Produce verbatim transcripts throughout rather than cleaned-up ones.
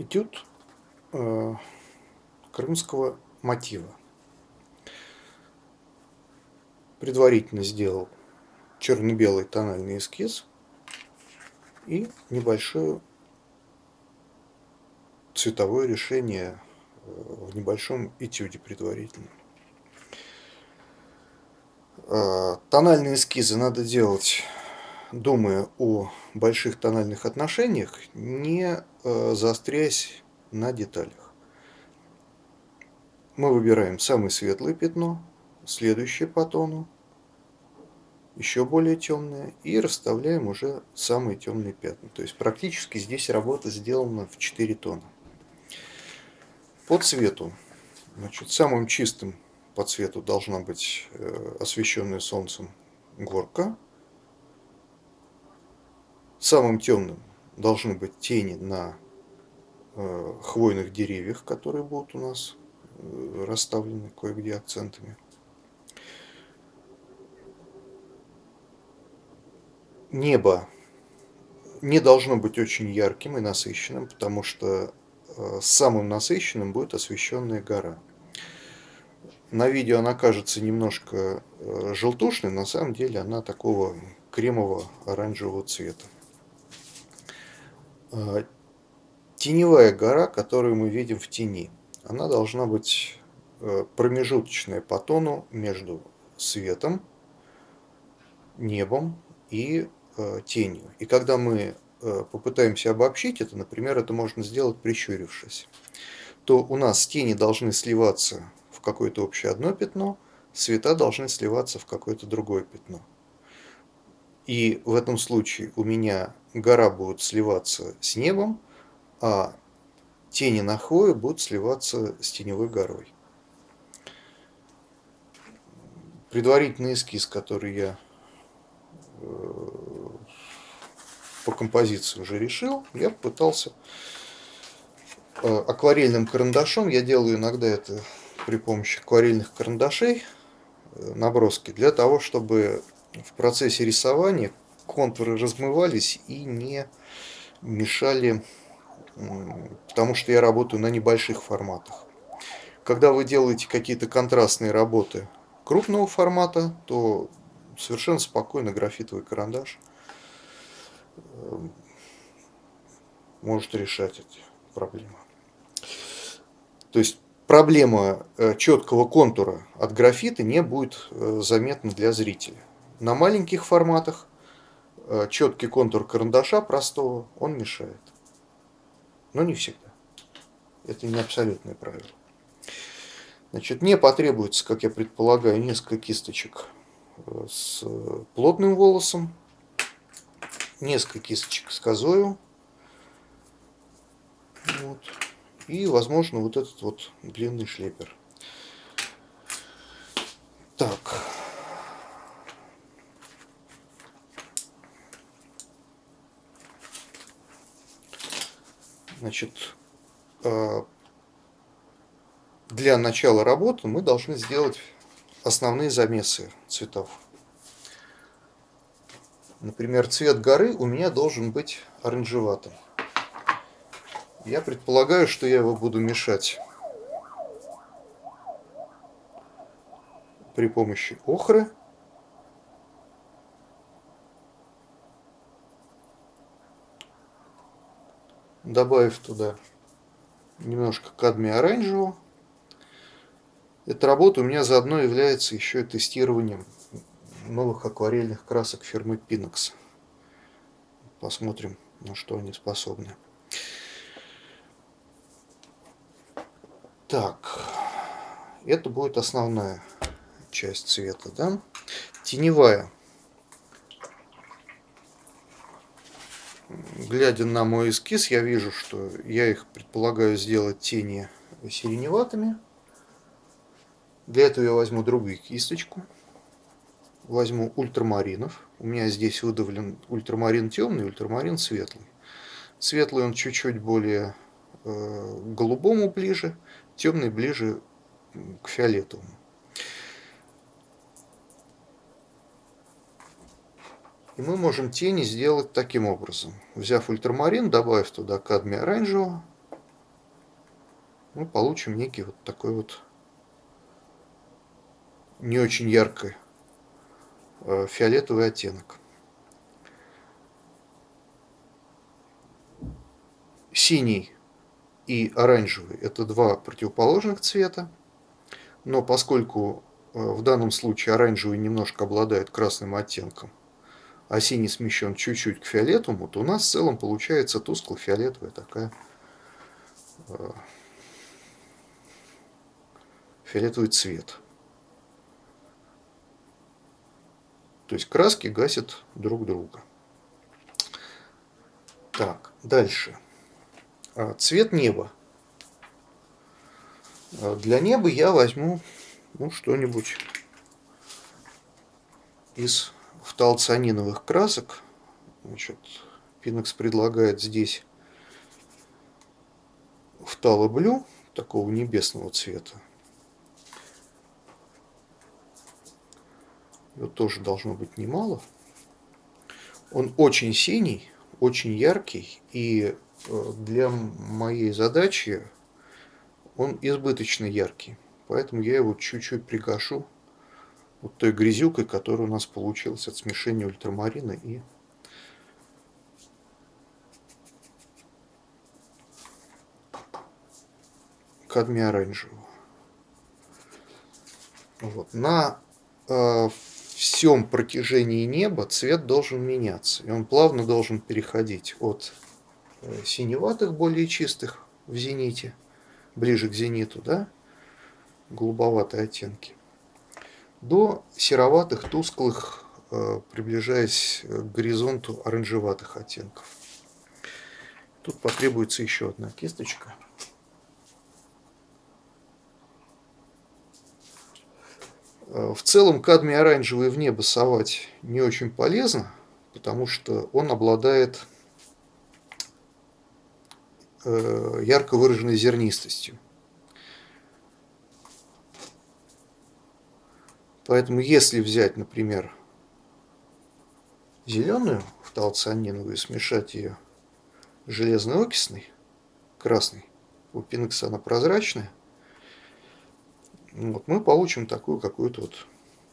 Этюд э, крымского мотива. Предварительно сделал черно-белый тональный эскиз и небольшое цветовое решение э, в небольшом этюде предварительно. Э, Тональные эскизы надо делать, думая о больших тональных отношениях, не э, заостряясь на деталях. Мы выбираем самое светлое пятно, следующее по тону, еще более темное, и расставляем уже самые темные пятна. То есть практически здесь работа сделана в четыре тона. По цвету. Значит, самым чистым по цвету должна быть э, освещенная солнцем горка. Самым темным должны быть тени на э, хвойных деревьях, которые будут у нас э, расставлены кое-где акцентами. Небо не должно быть очень ярким и насыщенным, потому что э, самым насыщенным будет освещенная гора. На видео она кажется немножко э, желтушной, на самом деле она такого кремово-оранжевого цвета. Э, Теневая гора, которую мы видим в тени, она должна быть э, промежуточная по тону между светом, небом и э, тенью. И когда мы э, попытаемся обобщить это, например, это можно сделать прищурившись, то у нас тени должны сливаться в какое-то общее одно пятно, цвета должны сливаться в какое-то другое пятно. И в этом случае у меня гора будет сливаться с небом, а тени на хвое будут сливаться с теневой горой. Предварительный эскиз, который я э, по композиции уже решил, я попытался э, акварельным карандашом, я делаю иногда это при помощи акварельных карандашей, э, наброски, для того, чтобы в процессе рисования контуры размывались и не мешали, потому что я работаю на небольших форматах. Когда вы делаете какие-то контрастные работы крупного формата, то совершенно спокойно графитовый карандаш может решать эти проблемы. То есть проблема четкого контура от графита не будет заметна для зрителя. На маленьких форматах четкий контур карандаша простого, он мешает. Но не всегда. Это не абсолютное правило. Значит, мне потребуется, как я предполагаю, несколько кисточек с плотным волосом, несколько кисточек с козою. Вот. И, возможно, вот этот вот длинный шлейпер. Так. Значит, для начала работы мы должны сделать основные замесы цветов. Например, цвет горы у меня должен быть оранжеватым. Я предполагаю, что я его буду мешать при помощи охры. Добавив туда немножко кадмия оранжевого. Эта работа у меня заодно является еще и тестированием новых акварельных красок фирмы Pinax. Посмотрим, на что они способны. Так, это будет основная часть цвета, да? Теневая. Глядя на мой эскиз, я вижу, что я их предполагаю сделать тени сиреневатыми. Для этого я возьму другую кисточку. Возьму ультрамаринов. У меня здесь выдавлен ультрамарин темный, ультрамарин светлый. Светлый он чуть-чуть более э, голубому ближе, темный ближе к фиолетовому. И мы можем тени сделать таким образом. Взяв ультрамарин, добавив туда кадмия оранжевого, мы получим некий вот такой вот не очень яркий э, фиолетовый оттенок. Синий и оранжевый – это два противоположных цвета, но поскольку э, в данном случае оранжевый немножко обладает красным оттенком, а синий смещен чуть-чуть к фиолетовому, то у нас в целом получается тускло-фиолетовая такая э, фиолетовый цвет. То есть краски гасят друг друга. Так, дальше. Цвет неба. Для неба я возьму ну, что-нибудь из фталоцианиновых красок. Значит, Пинекс предлагает здесь фталоблю, такого небесного цвета. Его тоже должно быть немало. Он очень синий, очень яркий, и для моей задачи он избыточно яркий. Поэтому я его чуть-чуть пригашу вот той грязюкой, которая у нас получилась от смешения ультрамарина и кадмия оранжевого. Вот. На э, всем протяжении неба цвет должен меняться, и он плавно должен переходить от э, синеватых, более чистых в зените, ближе к зениту, да, голубоватые оттенки, до сероватых, тусклых, э, приближаясь к горизонту оранжеватых оттенков. Тут потребуется еще одна кисточка. В целом кадмий оранжевый в небо совать не очень полезно, потому что он обладает э, ярко выраженной зернистостью. Поэтому если взять, например, зеленую фталоцианиновую и смешать ее с железно-окисной, красной, у Пинекса она прозрачная, вот, мы получим такую какую-то вот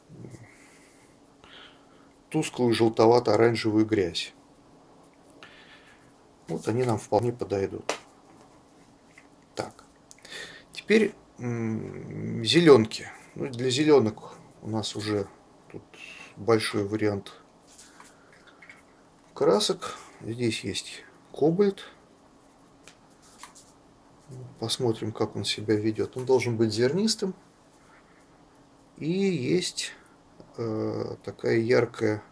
тусклую желтовато-оранжевую грязь. Вот они нам вполне подойдут. Так, теперь зеленки. Ну, для зеленок у нас уже тут большой вариант красок. Здесь есть кобальт. Посмотрим, как он себя ведет. Он должен быть зернистым. И есть э, такая яркая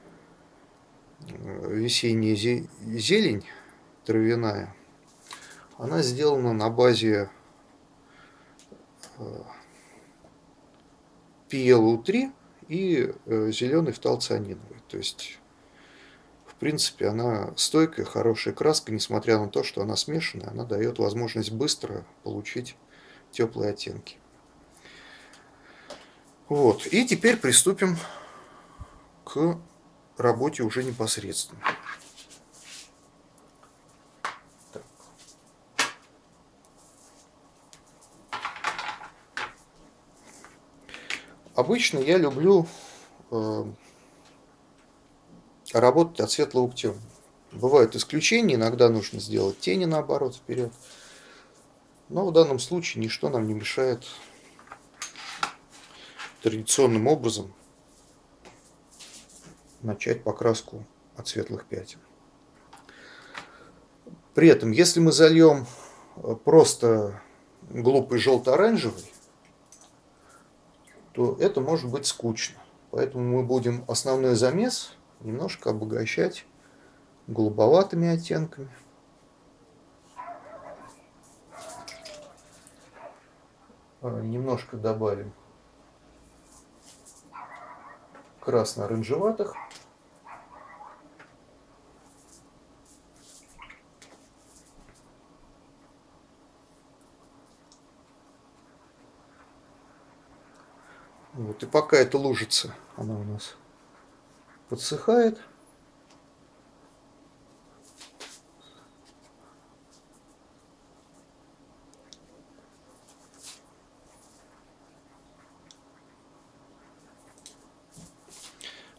э, весенняя зелень травяная. Она сделана на базе э, пи эл ю три и э, зеленый фталоцианиновый. То есть, в принципе, она стойкая, хорошая краска, несмотря на то, что она смешанная, она дает возможность быстро получить теплые оттенки. Вот. И теперь приступим к работе уже непосредственно. Так. Обычно я люблю э, работать от светлого к темному. Бывают исключения, иногда нужно сделать тени наоборот вперед. Но в данном случае ничто нам не мешает традиционным образом начать покраску от светлых пятен. При этом, если мы зальем просто глупый желто-оранжевый, то это может быть скучно. Поэтому мы будем основной замес немножко обогащать голубоватыми оттенками. Немножко добавим красно-оранжеватых. Вот, и пока эта лужица, она у нас подсыхает,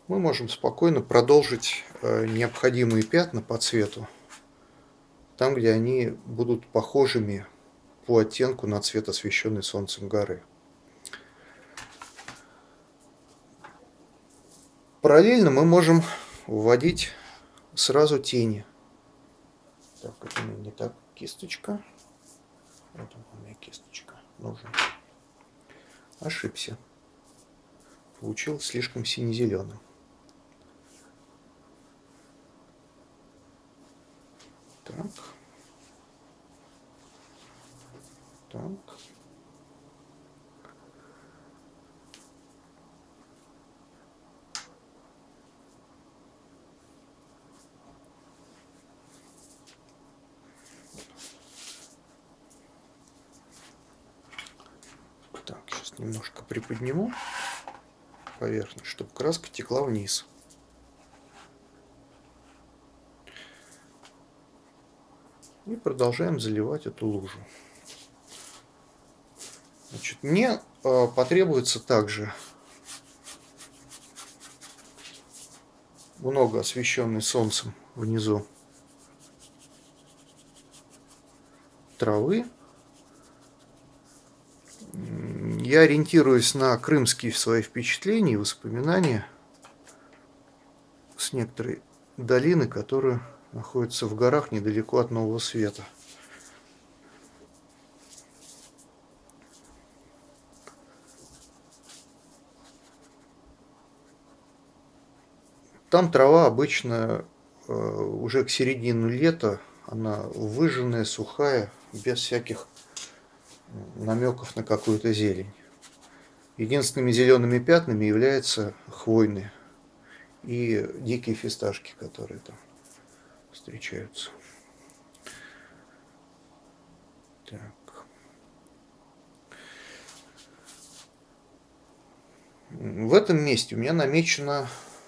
мы можем спокойно продолжить необходимые пятна по цвету, там, где они будут похожими по оттенку на цвет освещенной солнцем горы. Параллельно мы можем вводить сразу тени. Так, это у меня не так кисточка. Вот у меня кисточка нужна. Ошибся. Получилось слишком сине-зеленым. Так. Так. Так, сейчас немножко приподниму поверхность, чтобы краска текла вниз. И продолжаем заливать эту лужу. Значит, мне э, потребуется также много освещенной солнцем внизу травы. Я ориентируюсь на крымские свои впечатления и воспоминания с некоторой долины, которая находится в горах недалеко от Нового Света. Там трава обычно э, уже к середине лета, она выжженная, сухая, без всяких намеков на какую-то зелень. Единственными зелеными пятнами являются хвойные и дикие фисташки, которые там встречаются. Так. В этом месте у меня намечено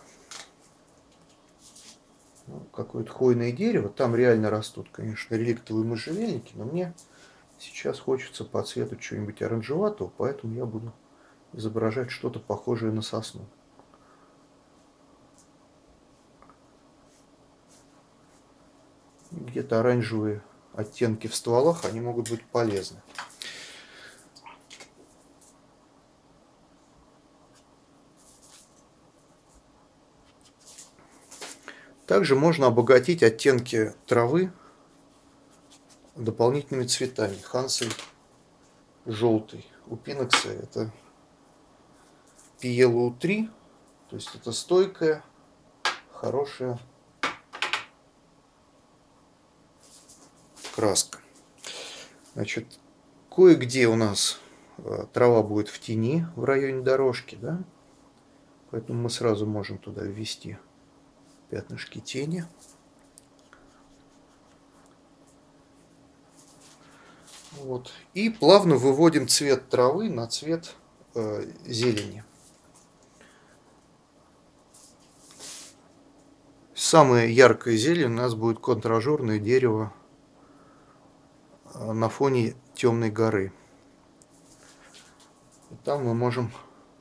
ну, какое-то хвойное дерево. Там реально растут, конечно, реликтовые можжевельники, но мне сейчас хочется по цвету чего-нибудь оранжеватого, поэтому я буду изображать что-то похожее на сосну. Где-то оранжевые оттенки в стволах, они могут быть полезны. Также можно обогатить оттенки травы дополнительными цветами. Хансель желтый. У пинокса это пи эл о три, то есть это стойкая, хорошая краска. Значит, кое-где у нас трава будет в тени в районе дорожки, да? Поэтому мы сразу можем туда ввести пятнышки тени. Вот. И плавно выводим цвет травы на цвет э, зелени. Самая яркая зелень у нас будет контражурное дерево на фоне темной горы. И там мы можем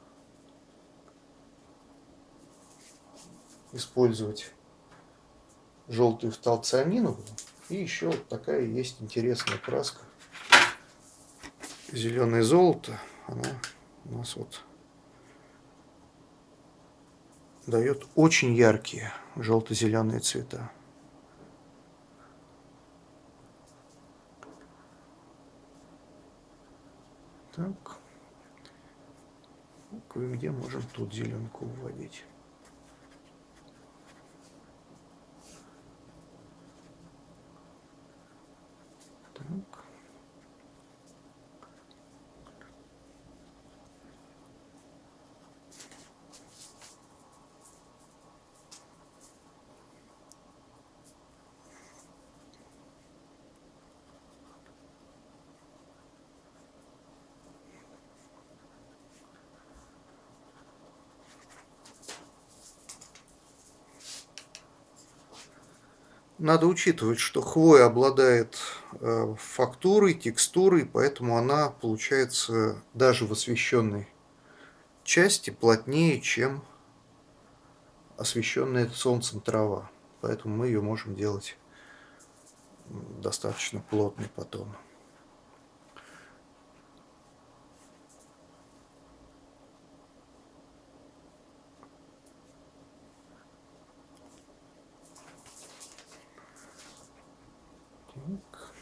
использовать желтую фталцианиновую. И еще вот такая есть интересная краска. Зеленое золото. Она у нас вот дает очень яркие желто-зеленые цвета. Так. Кое-где можем тут зеленку вводить. Так. Надо учитывать, что хвоя обладает э, фактурой, текстурой, поэтому она получается даже в освещенной части плотнее, чем освещенная солнцем трава. Поэтому мы ее можем делать достаточно плотной по тону. Так.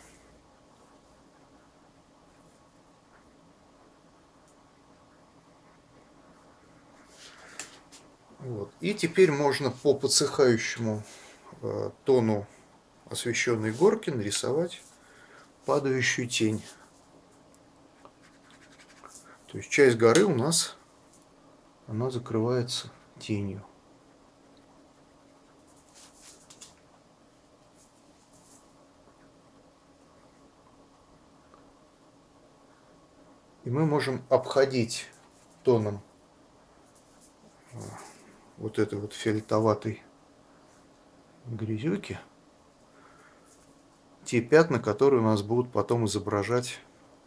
Вот. И теперь можно по подсыхающему э, тону освещенной горки нарисовать падающую тень. То есть часть горы у нас она закрывается тенью. И мы можем обходить тоном вот этой вот фиолетоватой грязюки те пятна, которые у нас будут потом изображать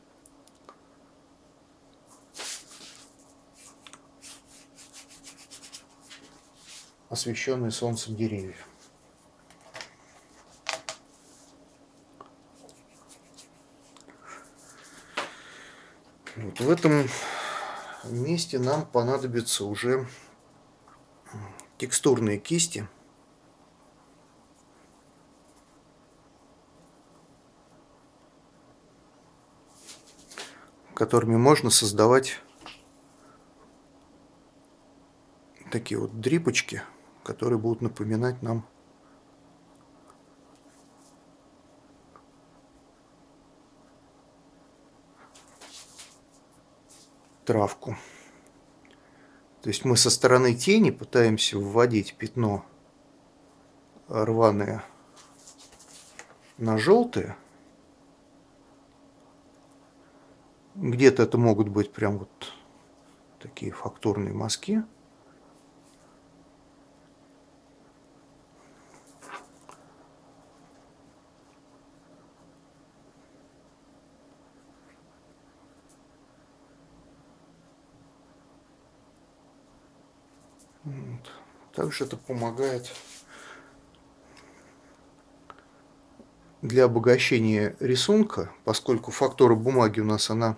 освещенные солнцем деревья. Вот в этом месте нам понадобятся уже текстурные кисти. Которыми можно создавать такие вот дрипочки, которые будут напоминать нам травку. То есть мы со стороны тени пытаемся вводить пятно рваное на желтое. Где-то это могут быть прям вот такие фактурные мазки. Вот. Также это помогает для обогащения рисунка, поскольку фактура бумаги у нас она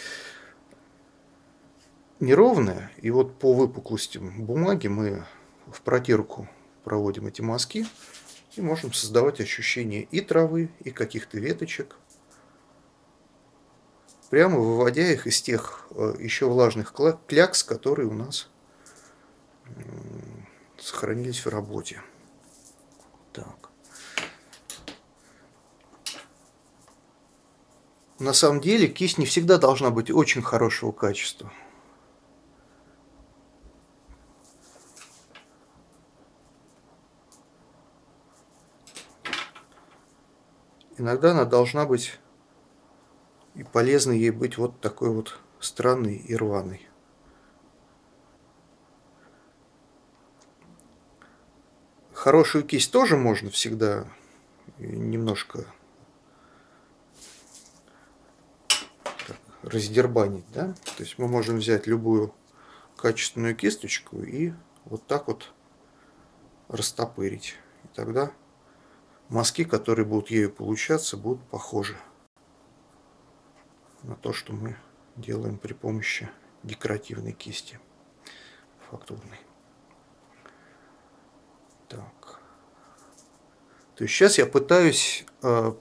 неровная, и вот по выпуклостям бумаги мы в протирку проводим эти мазки и можем создавать ощущение и травы, и каких-то веточек, прямо выводя их из тех еще влажных клякс, которые у нас сохранились в работе. Так. На самом деле кисть не всегда должна быть очень хорошего качества. Иногда она должна быть, и полезно ей быть вот такой вот странной и рваной. Хорошую кисть тоже можно всегда немножко так раздербанить, да? То есть мы можем взять любую качественную кисточку и вот так вот растопырить. И тогда мазки, которые будут ею получаться, будут похожи на то, что мы делаем при помощи декоративной кисти фактурной. Так. То есть сейчас я пытаюсь э,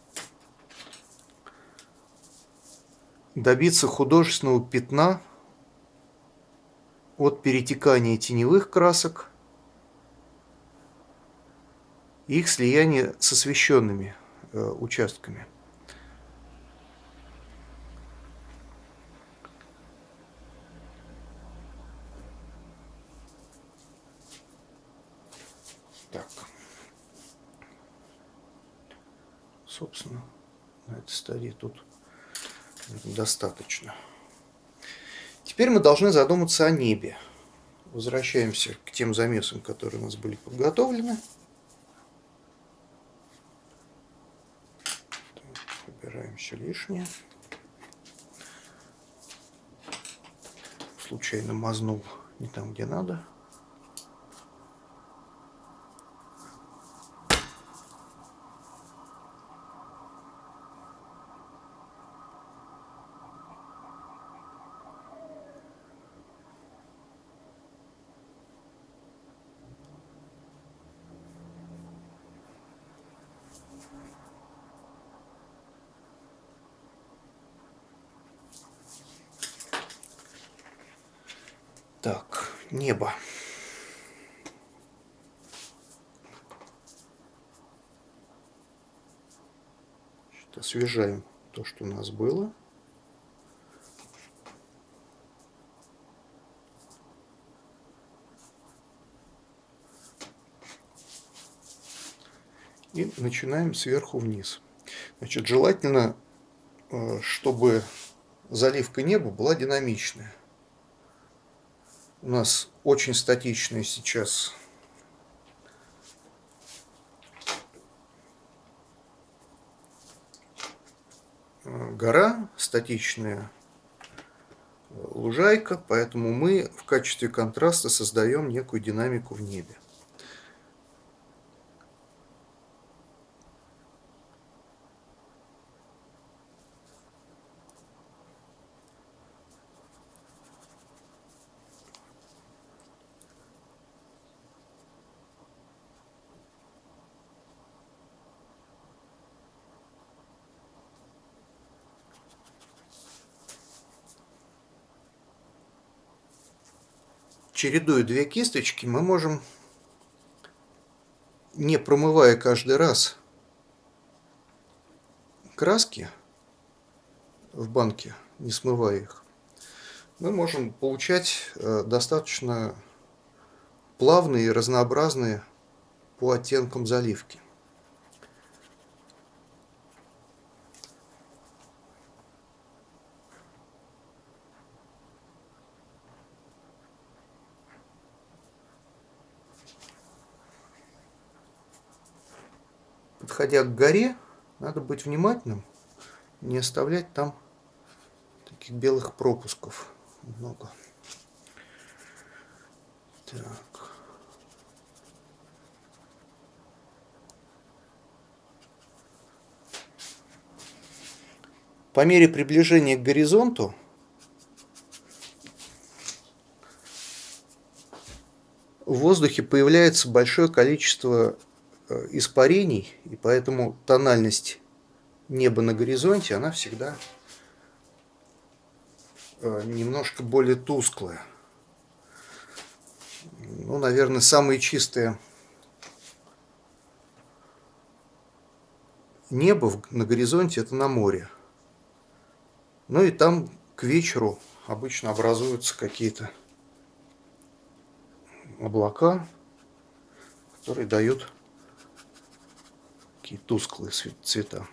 добиться художественного пятна от перетекания теневых красок и их слияния с освещенными э, участками. Так. Собственно, на этой стадии тут достаточно. Теперь мы должны задуматься о небе. Возвращаемся к тем замесам, которые у нас были подготовлены. Убираем все лишнее. Случайно мазнул не там, где надо. Так, небо. Значит, освежаем то, что у нас было. И начинаем сверху вниз. Значит, желательно, чтобы заливка неба была динамичная. У нас очень статичная сейчас гора, статичная лужайка, поэтому мы в качестве контраста создаем некую динамику в небе. Чередуя две кисточки, мы можем, не промывая каждый раз краски в банке, не смывая их, мы можем получать достаточно плавные и разнообразные по оттенкам заливки. Подходя к горе, надо быть внимательным, не оставлять там таких белых пропусков много. Так. По мере приближения к горизонту в воздухе появляется большое количество испарений, и поэтому тональность неба на горизонте, она всегда немножко более тусклая. Ну, наверное, самое чистое небо на горизонте — это на море. Ну и там к вечеру обычно образуются какие-то облака, которые дают такие тусклые цвета.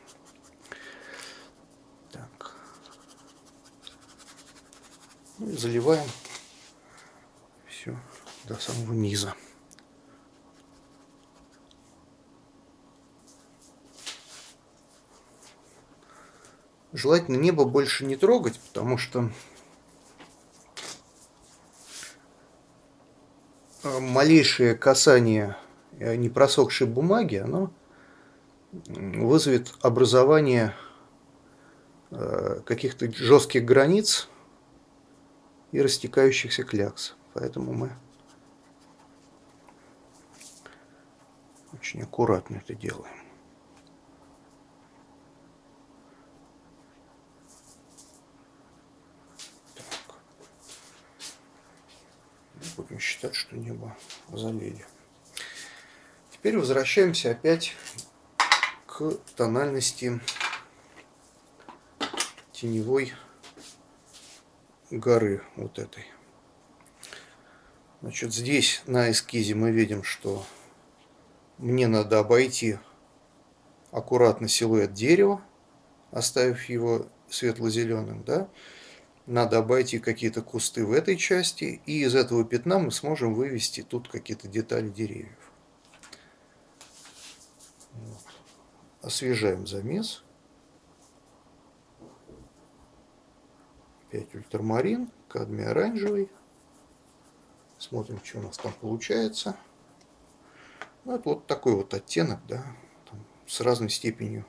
Так. Ну и заливаем все до самого низа. Желательно небо больше не трогать, потому что малейшее касание непросохшей бумаги, оно вызовет образование каких-то жестких границ и растекающихся клякс. Поэтому мы очень аккуратно это делаем. Так. Будем считать, что небо залили. Теперь возвращаемся опять к тональности теневой горы вот этой. Значит, здесь на эскизе мы видим, что мне надо обойти аккуратно силуэт дерева, оставив его светло-зеленым, да? Надо обойти какие-то кусты в этой части, и из этого пятна мы сможем вывести тут какие-то детали деревьев. Вот. Освежаем замес. Опять ультрамарин, кадмий оранжевый. Смотрим, что у нас там получается. Ну, это вот такой вот оттенок, да, там, с разной степенью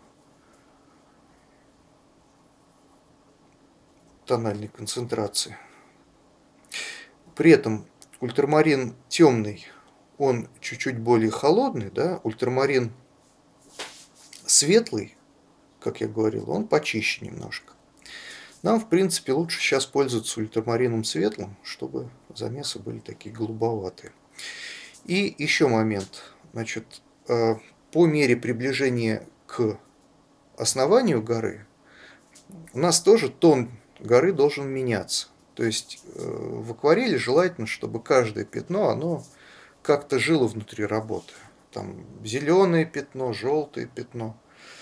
тональной концентрации. При этом ультрамарин темный, он чуть-чуть более холодный, да, ультрамарин светлый, как я говорил, он почище немножко. Нам, в принципе, лучше сейчас пользоваться ультрамарином светлым, чтобы замесы были такие голубоватые. И еще момент. Значит, э, по мере приближения к основанию горы у нас тоже тон горы должен меняться. То есть э, в акварели желательно, чтобы каждое пятно, оно как-то жило внутри работы. Там зеленое пятно, желтое пятно.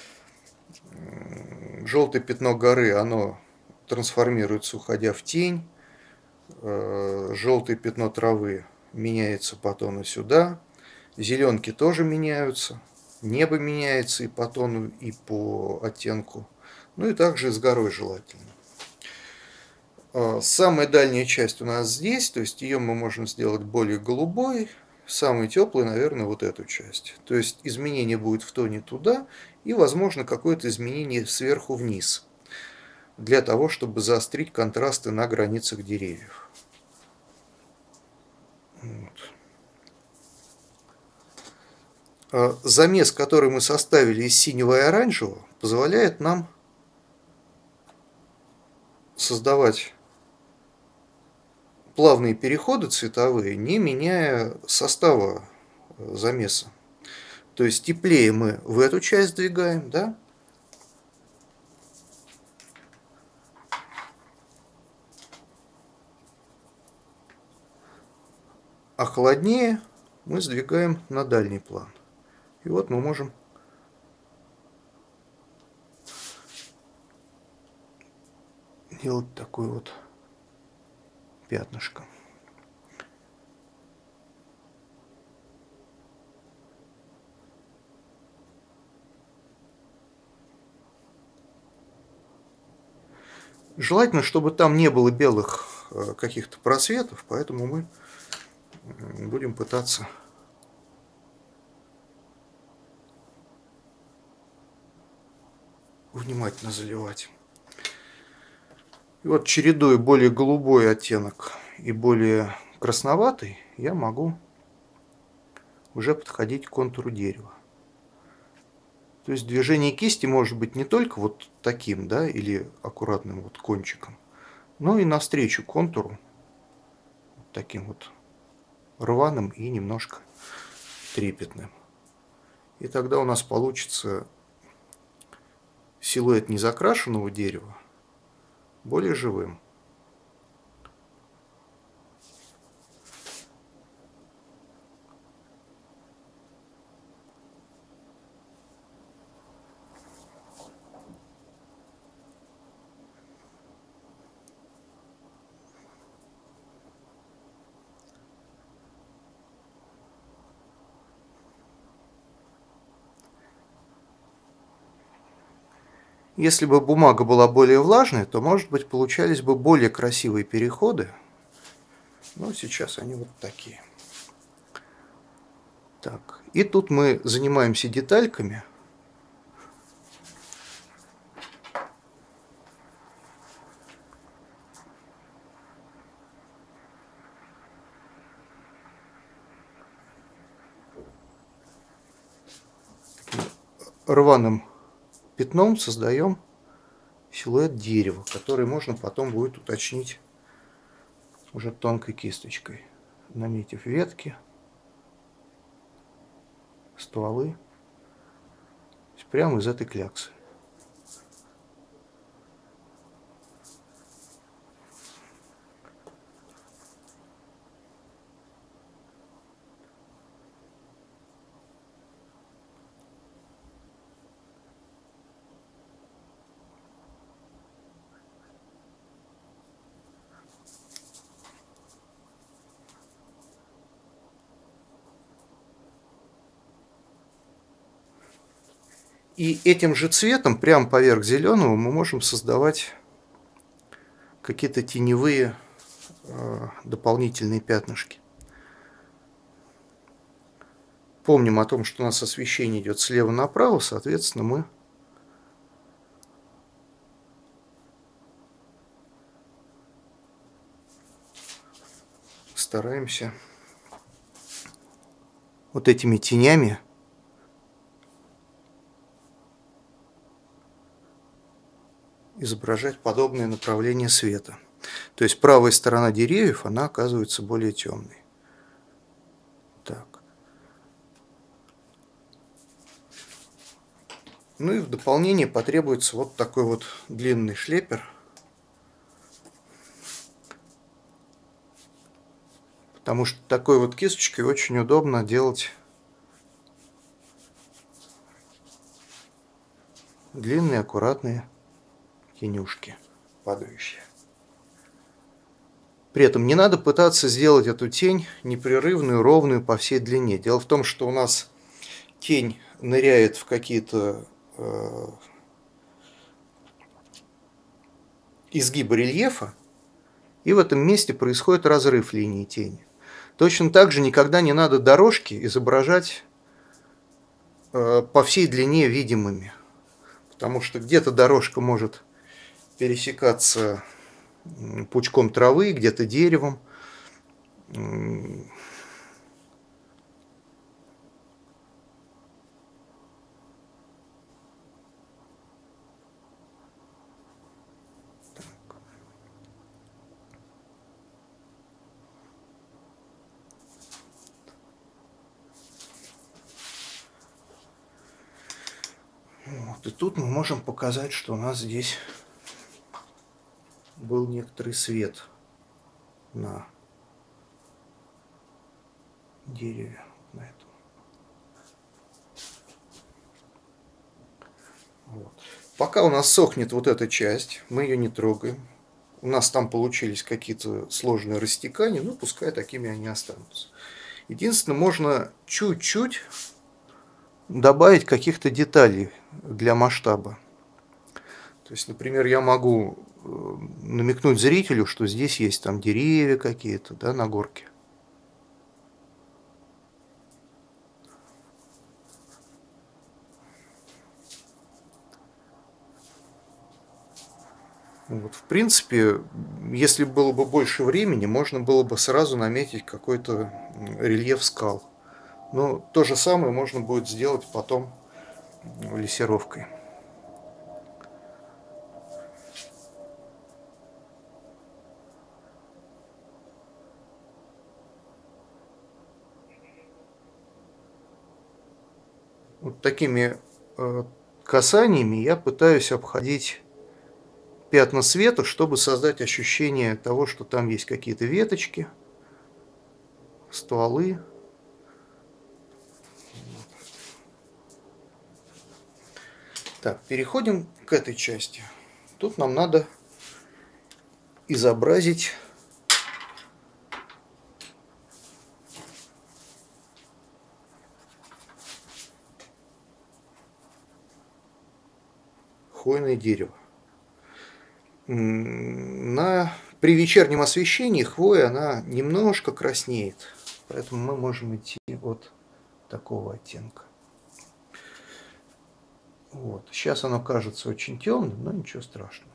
Желтое пятно горы, оно трансформируется, уходя в тень. Желтое пятно травы меняется по тону сюда. Зеленки тоже меняются. Небо меняется и по тону, и по оттенку. Ну и также с горой желательно. Самая дальняя часть у нас здесь, то есть ее мы можем сделать более голубой. Самый теплый, наверное, вот эту часть. То есть изменение будет в тоне туда и, возможно, какое-то изменение сверху вниз. Для того, чтобы заострить контрасты на границах деревьев. Вот. Замес, который мы составили из синего и оранжевого, позволяет нам создавать плавные переходы цветовые, не меняя состава замеса. То есть теплее мы в эту часть сдвигаем, да? А холоднее мы сдвигаем на дальний план. И вот мы можем делать такое вот пятнышко. Желательно, чтобы там не было белых каких-то просветов, поэтому мы будем пытаться внимательно заливать. И вот, чередуя более голубой оттенок и более красноватый, я могу уже подходить к контуру дерева. То есть движение кисти может быть не только вот таким, да, или аккуратным вот кончиком, но и навстречу контуру вот таким вот рваным и немножко трепетным. И тогда у нас получится силуэт незакрашенного дерева более живым. Если бы бумага была более влажной, то, может быть, получались бы более красивые переходы. Но сейчас они вот такие. Так, и тут мы занимаемся детальками. Рваным пятном создаем силуэт дерева, который можно потом будет уточнить уже тонкой кисточкой, наметив ветки, стволы, прямо из этой кляксы. И этим же цветом, прямо поверх зеленого, мы можем создавать какие-то теневые э, дополнительные пятнышки. Помним о том, что у нас освещение идет слева направо, соответственно, мы стараемся вот этими тенями изображать подобное направление света. То есть правая сторона деревьев, она оказывается более темной. Так. Ну и в дополнение потребуется вот такой вот длинный шлепер. Потому что такой вот кисточкой очень удобно делать длинные, аккуратные тенюшки падающие. При этом не надо пытаться сделать эту тень непрерывную, ровную по всей длине. Дело в том, что у нас тень ныряет в какие-то э, изгибы рельефа, и в этом месте происходит разрыв линии тени. Точно так же никогда не надо дорожки изображать э, по всей длине видимыми, потому что где-то дорожка может пересекаться пучком травы, где-то деревом. Вот, и тут мы можем показать, что у нас здесь был некоторый свет на дереве, на этом. Вот. Пока у нас сохнет вот эта часть, мы ее не трогаем. У нас там получились какие-то сложные растекания, ну пускай такими они останутся. Единственное, можно чуть-чуть добавить каких-то деталей для масштаба. То есть, например, я могу намекнуть зрителю, что здесь есть там деревья какие-то, да, на горке. Вот, в принципе, если было бы больше времени, можно было бы сразу наметить какой-то рельеф скал. Но то же самое можно будет сделать потом лессировкой. Вот такими э, касаниями я пытаюсь обходить пятна света, чтобы создать ощущение того, что там есть какие-то веточки, стволы. Так, переходим к этой части. Тут нам надо изобразить хвойное дерево. На, при вечернем освещении хвоя она немножко краснеет, поэтому мы можем идти от такого оттенка. Вот. Сейчас оно кажется очень темным, но ничего страшного.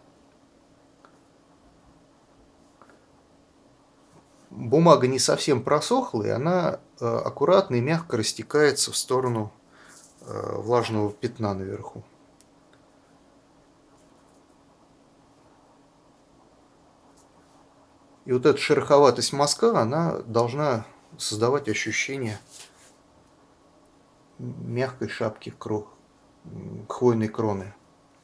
Бумага не совсем просохла, и она э, аккуратно и мягко растекается в сторону э, влажного пятна наверху. И вот эта шероховатость мазка, она должна создавать ощущение мягкой шапки кро... хвойной кроны.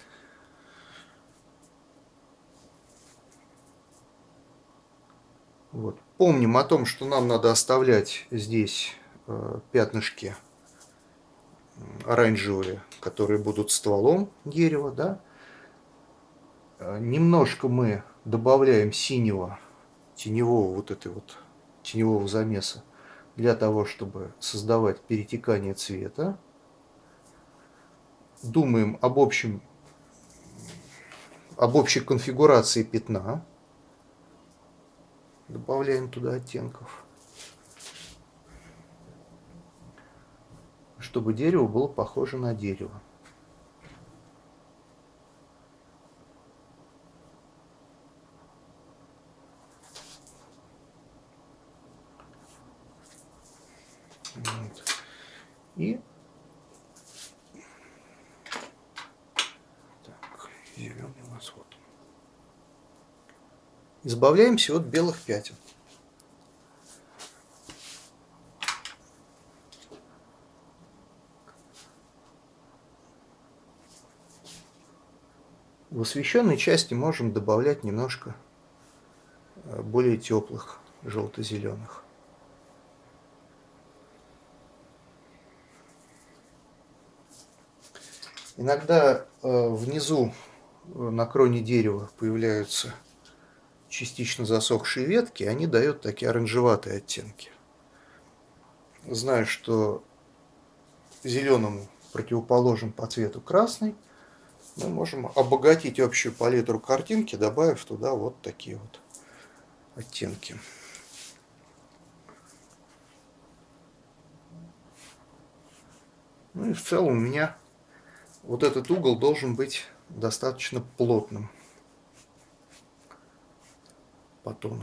Вот. Помним о том, что нам надо оставлять здесь э, пятнышки оранжевые, которые будут стволом дерева. Да? Немножко мы добавляем синего, теневого, вот этой вот теневого замеса, для того, чтобы создавать перетекание цвета. Думаем об общем, об общей конфигурации пятна. Добавляем туда оттенков, чтобы дерево было похоже на дерево. Вот. И так, зеленый у нас вот. избавляемся от белых пятен. В освещенной части можем добавлять немножко более теплых желто-зеленых. Иногда э, внизу на кроне дерева появляются частично засохшие ветки, они дают такие оранжеватые оттенки. Знаю, что зеленому противоположен по цвету красный. Мы можем обогатить общую палитру картинки, добавив туда вот такие вот оттенки. Ну и в целом у меня вот этот угол должен быть достаточно плотным по тону.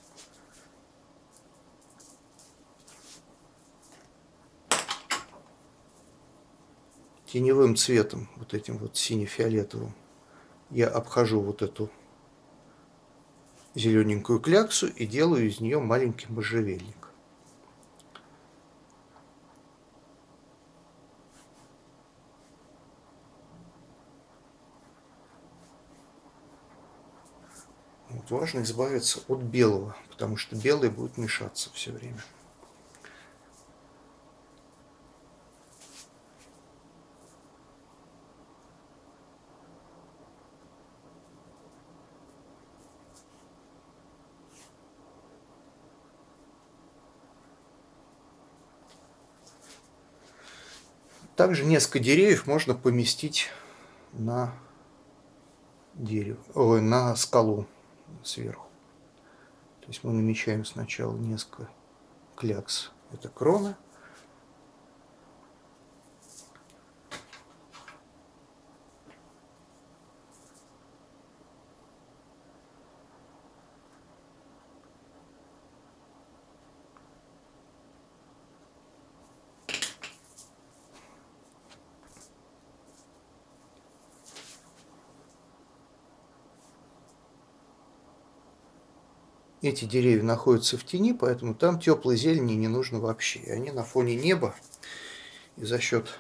Теневым цветом, вот этим вот сине-фиолетовым, я обхожу вот эту зелененькую кляксу и делаю из нее маленький можжевельник. Вот важно избавиться от белого, потому что белый будет мешаться все время. Также несколько деревьев можно поместить на дерево, ой, на скалу сверху. То есть мы намечаем сначала несколько клякс. Это крона. Эти деревья находятся в тени, поэтому там теплой зелени не нужно вообще. И они на фоне неба. И за счет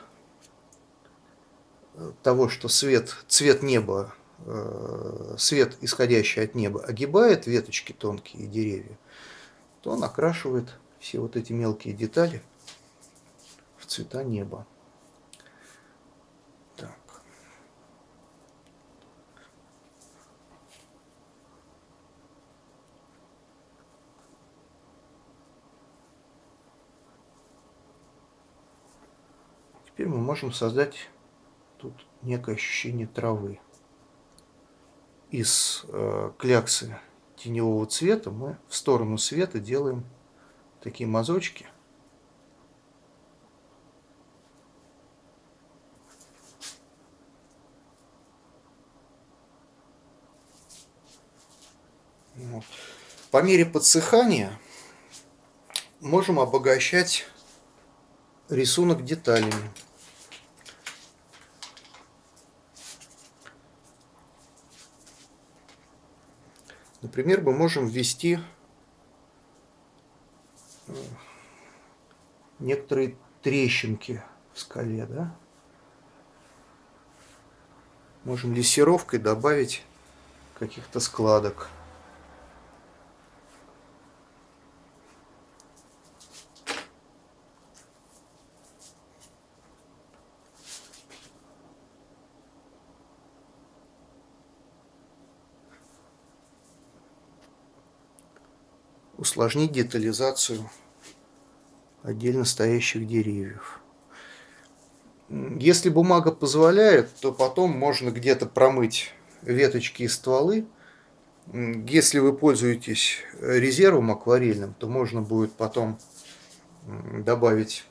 того, что свет, цвет неба, свет, исходящий от неба, огибает веточки тонкие и деревья, то он окрашивает все вот эти мелкие детали в цвета неба. Так. Теперь мы можем создать тут некое ощущение травы. Из э, кляксы теневого цвета мы в сторону света делаем такие мазочки. Вот. По мере подсыхания можем обогащать рисунок деталями. Например, мы можем ввести некоторые трещинки в скале, да? Можем лессировкой добавить каких-то складок. Усложнить детализацию отдельно стоящих деревьев. Если бумага позволяет, то потом можно где-то промыть веточки и стволы. Если вы пользуетесь резервом акварельным, то можно будет потом добавить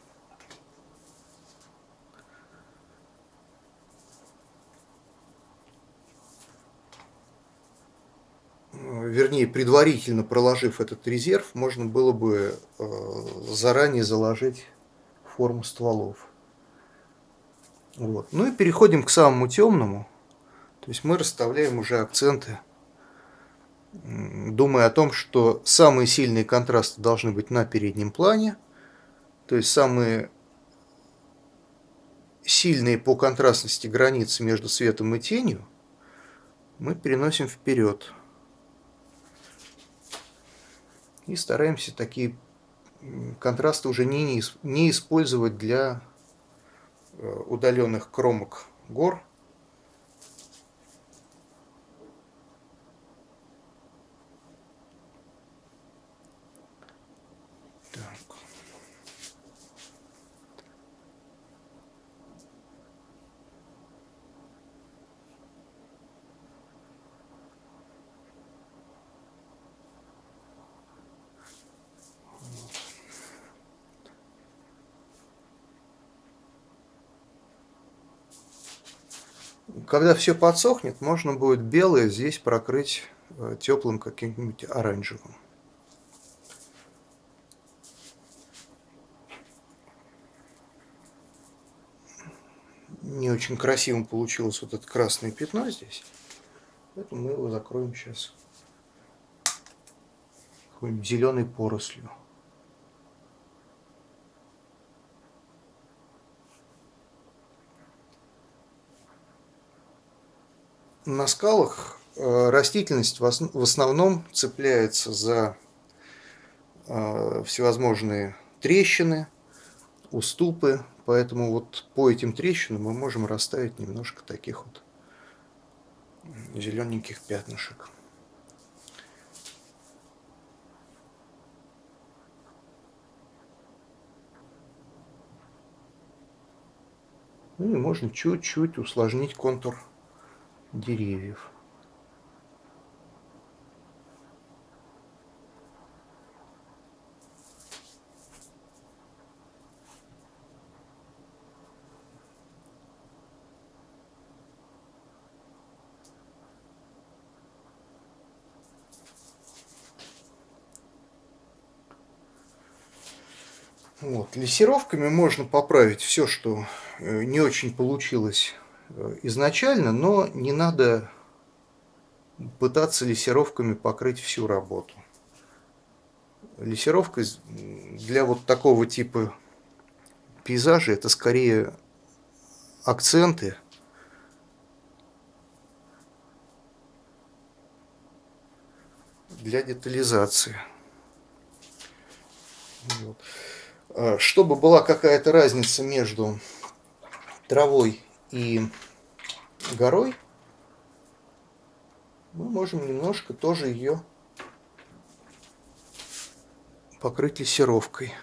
вернее, предварительно проложив этот резерв, можно было бы заранее заложить форму стволов. Вот. Ну и переходим к самому темному. То есть мы расставляем уже акценты думая о том, что самые сильные контрасты должны быть на переднем плане, то есть самые сильные по контрастности границы между светом и тенью мы переносим вперед. И стараемся такие контрасты уже не, не использовать для удаленных кромок гор. Так. Когда все подсохнет, можно будет белое здесь прокрыть теплым каким-нибудь оранжевым. Не очень красивым получилось вот это красное пятно здесь, поэтому мы его закроем сейчас какой-нибудь зеленой порослью. На скалах растительность в основном цепляется за всевозможные трещины, уступы, поэтому вот по этим трещинам мы можем расставить немножко таких вот зелененьких пятнышек. Ну и можно чуть-чуть усложнить контур деревьев. Вот. Лессировками можно поправить все, что не очень получилось изначально, но не надо пытаться лессировками покрыть всю работу. Лессировка для вот такого типа пейзажа это скорее акценты, для детализации. Вот. Чтобы была какая-то разница между травой и горой, мы можем немножко тоже ее покрыть лессировкой.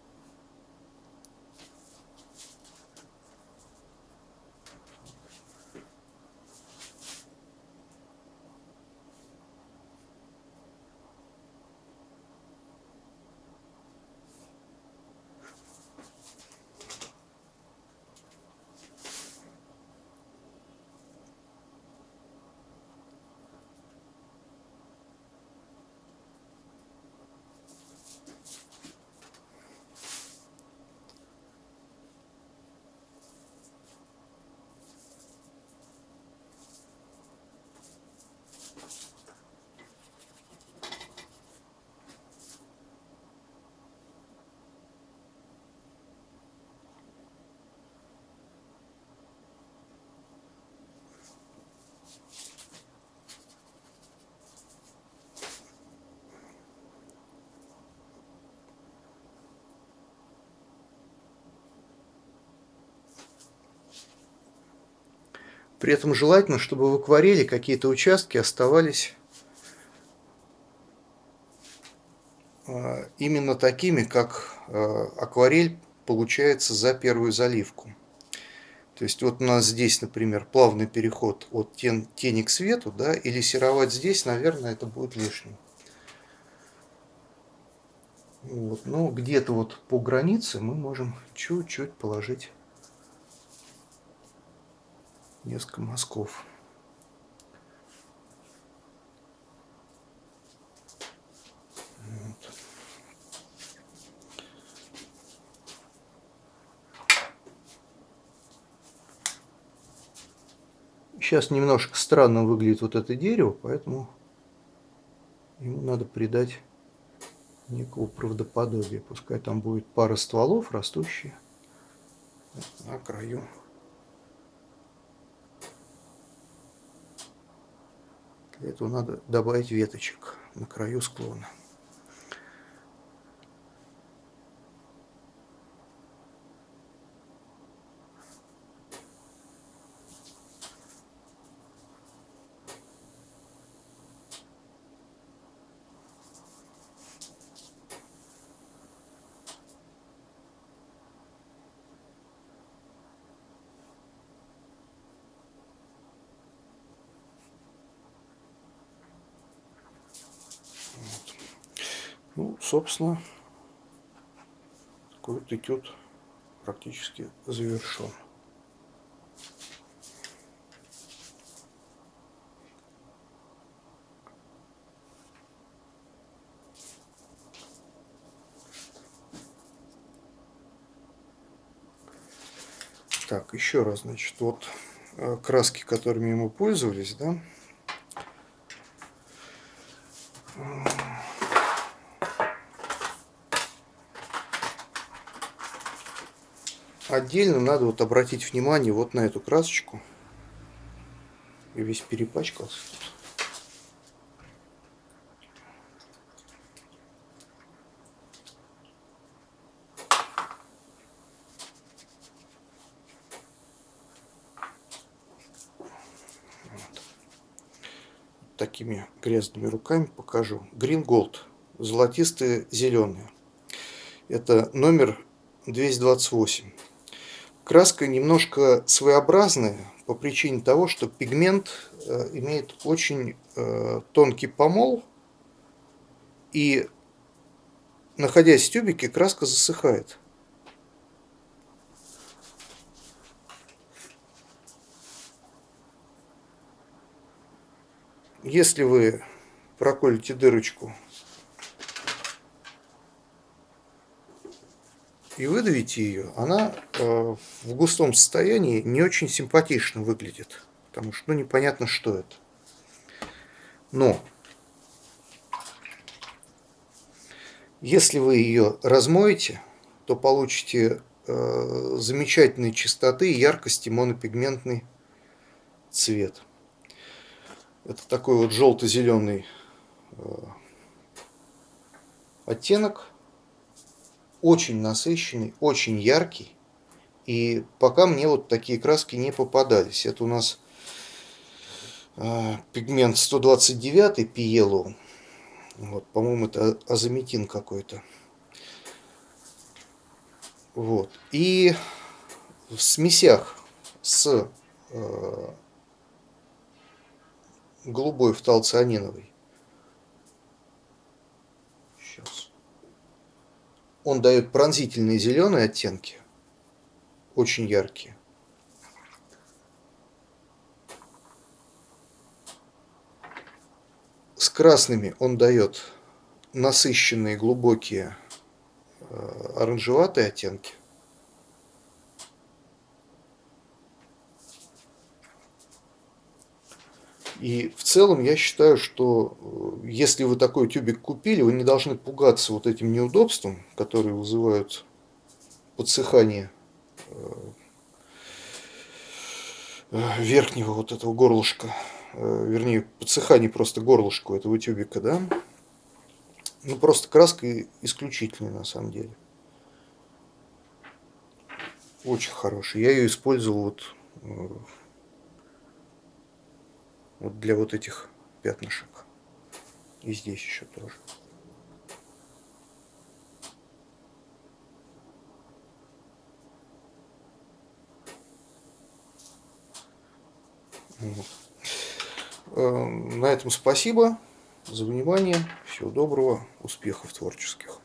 При этом желательно, чтобы в акварели какие-то участки оставались именно такими, как акварель получается за первую заливку. То есть вот у нас здесь, например, плавный переход от тен, тени к свету, да, и лессировать здесь, наверное, это будет лишним. Вот. Но где-то вот по границе мы можем чуть-чуть положить несколько мазков. Вот. Сейчас немножко странно выглядит вот это дерево, поэтому ему надо придать некого правдоподобия. Пускай там будет пара стволов растущие на краю. Для этого надо добавить веточек на краю склона. Ну, собственно, такой вот этюд практически завершен. Так, еще раз, значит, вот краски, которыми мы пользовались, да. Отдельно надо вот обратить внимание вот на эту красочку. Я весь перепачкался тут. Вот. Такими грязными руками покажу. Green Gold. Золотистые зеленые. Это номер двести двадцать восемь. Краска немножко своеобразная по причине того, что пигмент э, имеет очень э, тонкий помол, и, находясь в тюбике, краска засыхает. Если вы проколите дырочку и выдавите ее, она э, в густом состоянии не очень симпатично выглядит, потому что ну, непонятно, что это. Но если вы ее размоете, то получите э, замечательной чистоты и яркости монопигментный цвет. Это такой вот желто-зеленый э, оттенок. Очень насыщенный, очень яркий. И пока мне вот такие краски не попадались. Это у нас э, пигмент сто двадцать девять P-Yellow. Вот, по-моему, это азометин какой-то. Вот. И в смесях с э, голубой фталцианиновой. Сейчас. Он дает пронзительные зеленые оттенки, очень яркие. С красными он дает насыщенные, глубокие, э, оранжеватые оттенки. И в целом я считаю, что если вы такой тюбик купили, вы не должны пугаться вот этим неудобством, которые вызывают подсыхание верхнего вот этого горлышка, вернее, подсыхание просто горлышка этого тюбика, да. Ну, просто краска исключительная на самом деле. Очень хорошая. Я ее использовал вот Вот для вот этих пятнышек. И здесь еще тоже. Вот. На этом спасибо за внимание. Всего доброго. Успехов творческих.